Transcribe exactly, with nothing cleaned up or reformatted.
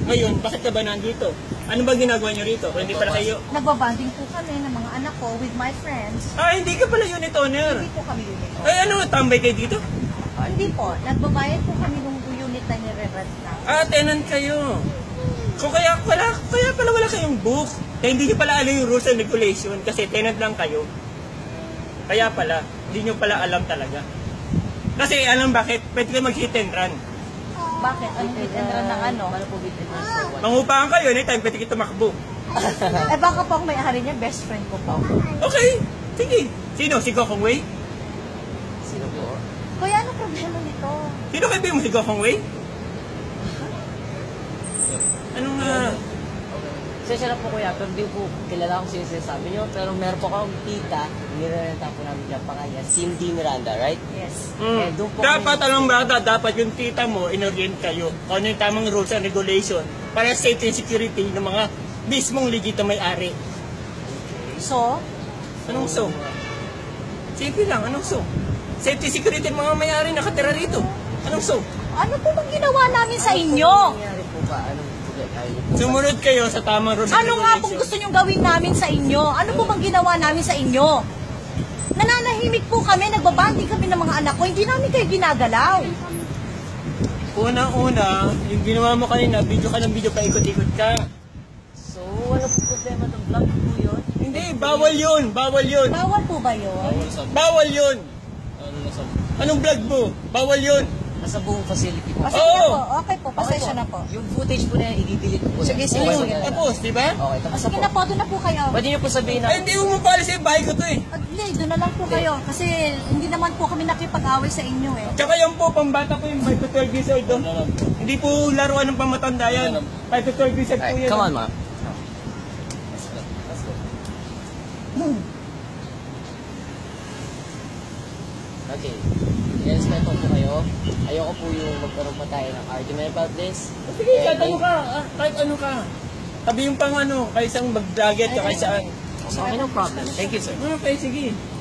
Ngayon, bakit ka ba nandito? Ano ba ginagawa nyo rito? Kung hindi pala kayo... Nagbabanding po kami ng mga anak ko with my friends. Ah, hindi ka pala unit owner. Hindi po kami unit owner. Ay, ano, tambay kayo dito? Ah, hindi po. Nagbabayad po kami ng unit na nire-rent na. Ah, tenant kayo. So kaya pala, kaya pala wala kayong book. Kaya hindi nyo pala alam yung rules and regulation kasi tenant lang kayo. Kaya pala, hindi nyo pala alam talaga. Kasi alam bakit? Pwede kayo mag-hit and run. Bakit? Ang hit and run ng ano? Mangupahan kayo, anytime pwede kayo tumakbo. Eh baka po ang may-ari niya, best friend ko po. Okay, sige. Sino? Si Gokong Wei? Sino po? Kuya, ano problema nito? Sino kaibigan mo si Gokong Wei? Anong nga? Sensya na po kuya, pero di po kilala ko sino sinasabi nyo. Pero meron po akong tita, nirerenta po namin dyan pangalan, Cindy Miranda, right? Yes. Mm. Eh, doon po Dapat kami- alam bata, dapat yung tita mo, inorient kayo. Kung ano yung tamang rules and regulation para sa safety and security ng mga mismong legit na may-ari. So, Anong so? Simple lang, anong so? Safety security ng mga may-ari nakatira rito. Anong so? ano po bang ginawa namin sa inyo? Ano nangyari po ba? Anong tayo? Sumunod kayo sa tamang rules and Ano nga pong regulation. gusto nyong gawin namin sa inyo? Ano po bang ginawa namin sa inyo? Nananahimik po kami, nagbabanding kami ng mga anak ko, hindi namin kayo ginagalaw. Unang-una, yung ginawa mo kanina, video ka ng video, paikot-ikot ka. So, wala po problema ng vlog po yun? Hindi, bawal yun, bawal yun. Bawal po ba yun? Bawal yun. Anong vlog mo? Bawal yun. Nasa buong facility po. O, sige Oo. na po, okay po, pasensya na po. Yung footage po na yan, i-delete po. Sige, yan. sige, Okay, sige. okay. Tapos, di ba? Okay, tapos Sige na na po. po, doon na po kayo. Pwede nyo po sabihin na, Ay, hindi mo mapali sa bahay ko to eh. At hindi, doon na lang po kayo. Kasi hindi naman po kami nakipag-away sa inyo eh. Tsaka yan po, pambata ko yung five to twelve years old. Oh. Hindi po laruan ng pamatanda yan. five to twelve years old po yan. come on, ma. Okay. I-respeto po kayo. Ayoko po yung magkaroon pa tayo ng argument about this. Sige, kahit ano ka. ah, Kahit ano ka. Sabi yung pang ano, kaysang mag-vlog at kaysaan. Okay, no problem. Thank you, sir. Okay, sige.